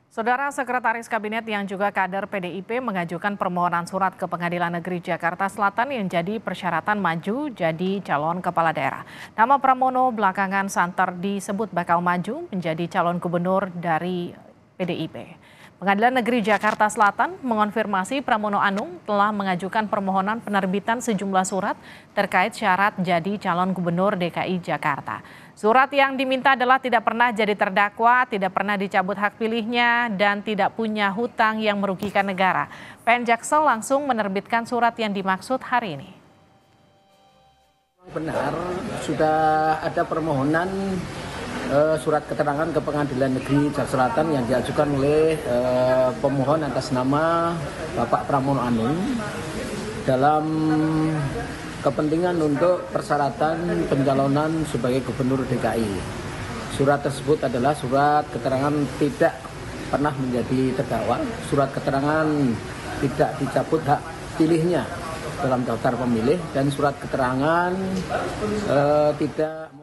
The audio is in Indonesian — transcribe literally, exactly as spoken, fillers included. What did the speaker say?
Saudara Sekretaris Kabinet yang juga kader P D I P mengajukan permohonan surat ke Pengadilan Negeri Jakarta Selatan yang jadi persyaratan maju jadi calon kepala daerah. Nama Pramono belakangan santer disebut bakal maju menjadi calon gubernur dari P D I P. Pengadilan Negeri Jakarta Selatan mengonfirmasi Pramono Anung telah mengajukan permohonan penerbitan sejumlah surat terkait syarat jadi calon gubernur D K I Jakarta. Surat yang diminta adalah tidak pernah jadi terdakwa, tidak pernah dicabut hak pilihnya, dan tidak punya hutang yang merugikan negara. P N Jaksel langsung menerbitkan surat yang dimaksud hari ini. Benar, sudah ada permohonan uh, surat keterangan ke Pengadilan Negeri Jakarta Selatan yang diajukan oleh uh, pemohon atas nama Bapak Pramono Anung dalam kepentingan untuk persyaratan pencalonan sebagai gubernur D K I. Surat tersebut adalah surat keterangan tidak pernah menjadi terdakwa, surat keterangan tidak dicabut hak pilihnya dalam daftar pemilih, dan surat keterangan eh, tidak